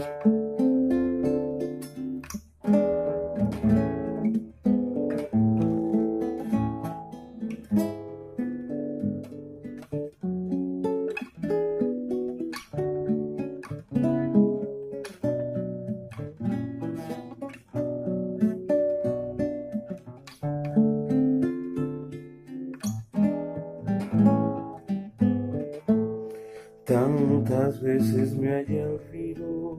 Tantas veces me hallé al filo,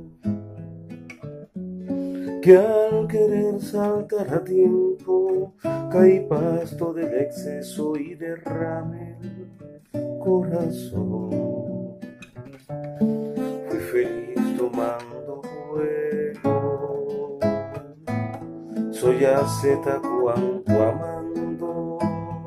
que al querer saltar a tiempo caí pasto del exceso y derramé el corazón. Fui feliz tomando vuelo, soy asceta cuanto amando.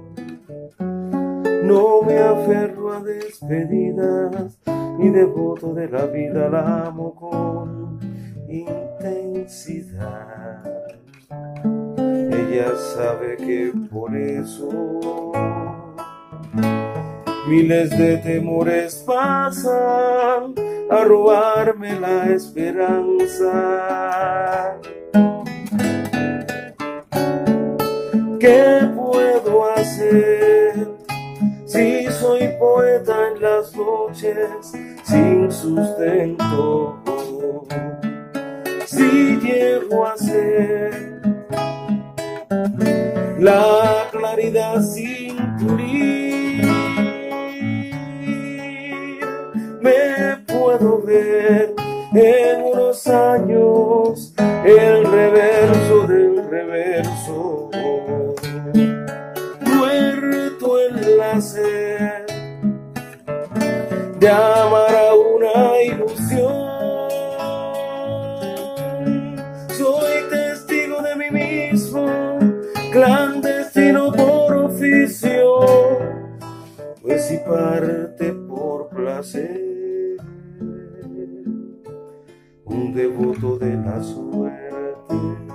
No me aferro a despedidas, ni devoto de la vida la amo con intensidad. Ella sabe que por eso miles de temores pasan a robarme la esperanza. ¿Qué puedo hacer si soy poeta en las noches sin sustento? Si llego a ser la claridad sin pulir, me puedo ver en unos años el reverso del reverso, muerto en la sed de amar a una ilusión. Soy testigo de mí mismo, clandestino por oficio, pues si parte por placer, un devoto de la suerte.